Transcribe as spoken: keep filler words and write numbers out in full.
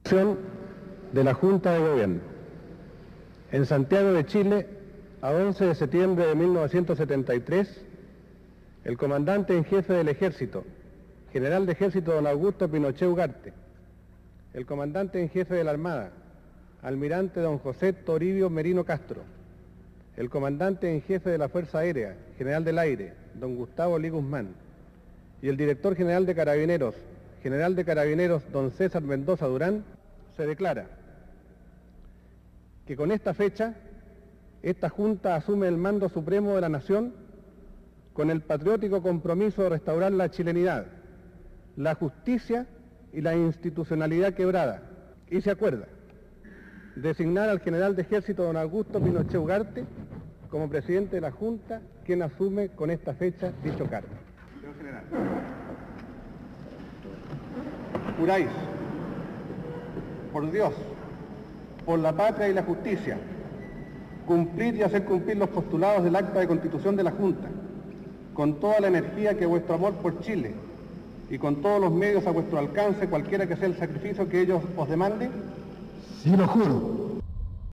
De la Junta de Gobierno. En Santiago de Chile, a once de septiembre de mil novecientos setenta y tres, el comandante en jefe del Ejército, general de Ejército don Augusto Pinochet Ugarte, el comandante en jefe de la Armada, almirante don José Toribio Merino Castro, el comandante en jefe de la Fuerza Aérea, general del Aire, don Gustavo Lee Guzmán, y el director general de Carabineros, general de Carabineros don César Mendoza Durán, se declara que con esta fecha, esta Junta asume el mando supremo de la nación con el patriótico compromiso de restaurar la chilenidad, la justicia y la institucionalidad quebrada, y se acuerda designar al general de Ejército don Augusto Pinochet Ugarte como presidente de la Junta, quien asume con esta fecha dicho cargo. Señor general, juráis por Dios, por la patria y la justicia, cumplir y hacer cumplir los postulados del acta de constitución de la Junta, con toda la energía que vuestro amor por Chile y con todos los medios a vuestro alcance, cualquiera que sea el sacrificio que ellos os demanden. Sí, lo juro.